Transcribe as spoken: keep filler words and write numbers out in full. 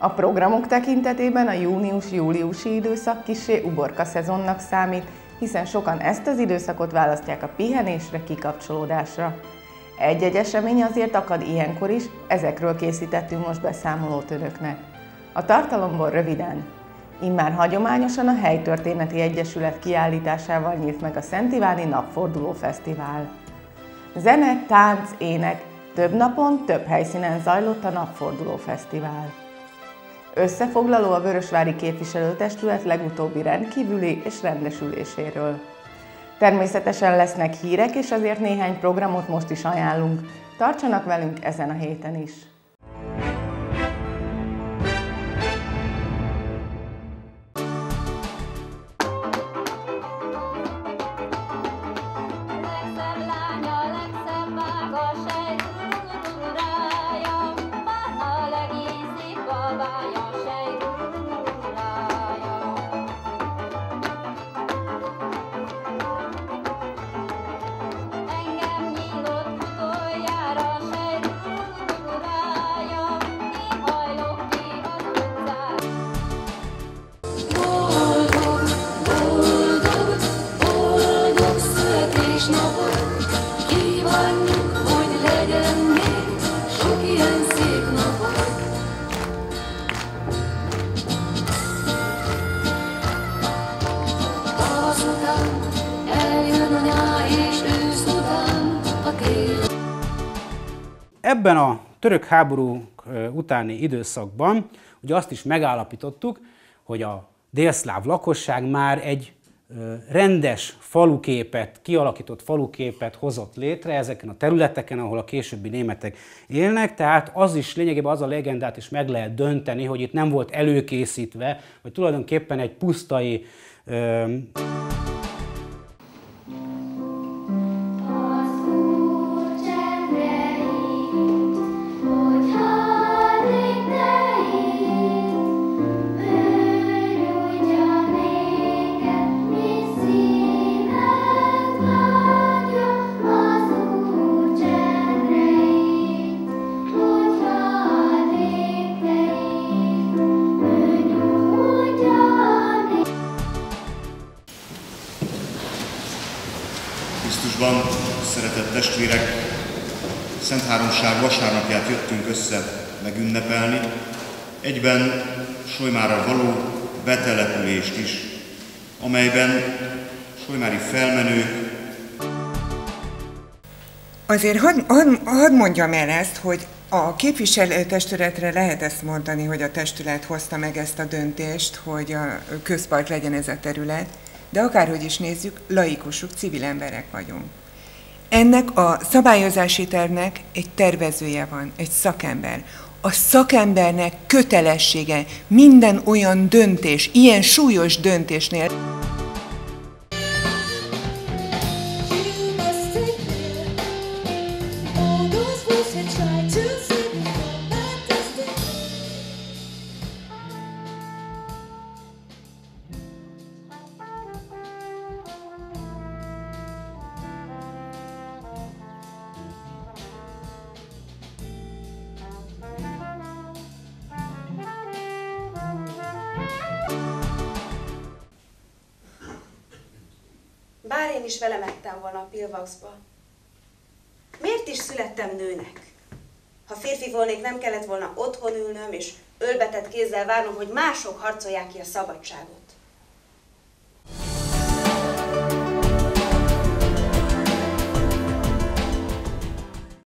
A programok tekintetében a június-júliusi időszak kissé uborka szezonnak számít, hiszen sokan ezt az időszakot választják a pihenésre, kikapcsolódásra. Egy-egy esemény azért akad ilyenkor is, ezekről készítettünk most beszámolót önöknek. A tartalomból röviden. Immár hagyományosan a Helytörténeti Egyesület kiállításával nyílt meg a Szent Iváni Napforduló Fesztivál. Zene, tánc, ének, több napon, több helyszínen zajlott a Napforduló Fesztivál. Összefoglaló a Vörösvári Képviselőtestület legutóbbi rendkívüli és rendes üléséről. Természetesen lesznek hírek, és azért néhány programot most is ajánlunk. Tartsanak velünk ezen a héten is! Ebben a török háború utáni időszakban ugye azt is megállapítottuk, hogy a délszláv lakosság már egy rendes faluképet, kialakított faluképet hozott létre ezeken a területeken, ahol a későbbi németek élnek, tehát az is lényegében az a legendát is meg lehet dönteni, hogy itt nem volt előkészítve, vagy tulajdonképpen egy pusztai Krisztusban, szeretett testvérek, Szent Háromság vasárnapját jöttünk össze megünnepelni, egyben Solymára való betelepülést is, amelyben solymári felmenők. Azért hadd had, had mondjam el ezt, hogy a képviselőtestületre lehet ezt mondani, hogy a testület hozta meg ezt a döntést, hogy a közpark legyen ez a terület, de akárhogy is nézzük, laikusok, civil emberek vagyunk. Ennek a szabályozási tervnek egy tervezője van, egy szakember. A szakembernek kötelessége minden olyan döntés, ilyen súlyos döntésnél, Bár én is vele mentem volna a Pilvaxba. Miért is születtem nőnek? Ha férfi volnék, nem kellett volna otthon ülnöm és ölbetett kézzel várnom, hogy mások harcolják ki a szabadságot.